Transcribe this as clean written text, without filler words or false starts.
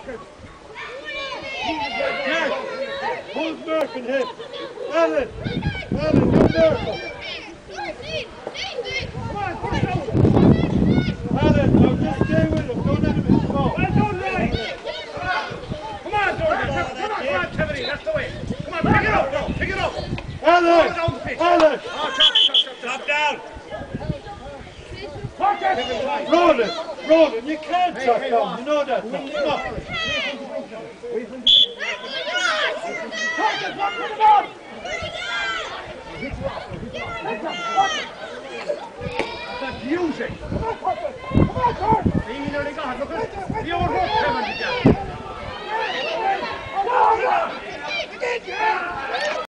Who's marking him? Alan, you're marking. Alan, now just stay with him. Don't let him hit the ball. Well done, Ray. Come on, Jordan. Come on, Timothy. That's the way. Come on, pick it up. Pick it up. Alan! Drop down. Roland, you can't drop down. You know that. No. That's music.